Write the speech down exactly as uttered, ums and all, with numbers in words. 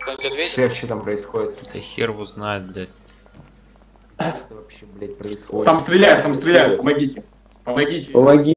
Шеф, что там происходит? Да хер его знает, блядь. Что вообще, блядь, происходит? Там стреляют, там стреляют, помогите. Помогите. Помоги.